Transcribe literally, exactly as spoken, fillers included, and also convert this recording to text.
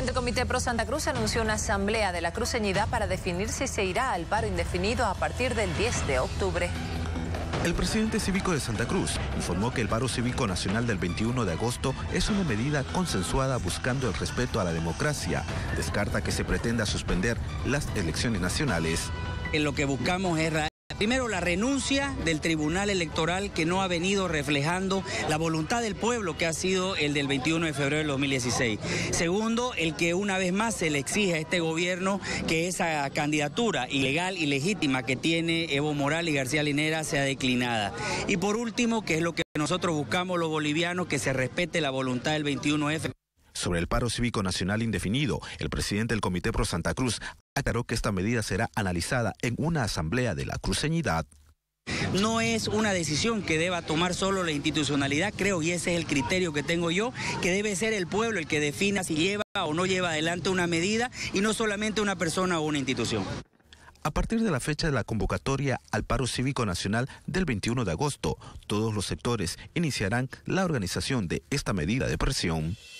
El Comité Pro Santa Cruz anunció una asamblea de la cruceñidad para definir si se irá al paro indefinido a partir del diez de octubre. El presidente cívico de Santa Cruz informó que el paro cívico nacional del veintiuno de agosto es una medida consensuada buscando el respeto a la democracia. Descarta que se pretenda suspender las elecciones nacionales. En lo que buscamos es primero la renuncia del Tribunal Electoral, que no ha venido reflejando la voluntad del pueblo, que ha sido el del veintiuno de febrero del dos mil dieciséis. Segundo, el que una vez más se le exige a este gobierno que esa candidatura ilegal y legítima que tiene Evo Morales y García Linera sea declinada. Y por último, que es lo que nosotros buscamos los bolivianos, que se respete la voluntad del veintiuno F. Sobre el paro cívico nacional indefinido, el presidente del Comité Pro Santa Cruz aclaró que esta medida será analizada en una asamblea de la cruceñidad. No es una decisión que deba tomar solo la institucionalidad, creo, y ese es el criterio que tengo yo, que debe ser el pueblo el que defina si lleva o no lleva adelante una medida y no solamente una persona o una institución. A partir de la fecha de la convocatoria al paro cívico nacional del veintiuno de agosto, todos los sectores iniciarán la organización de esta medida de presión.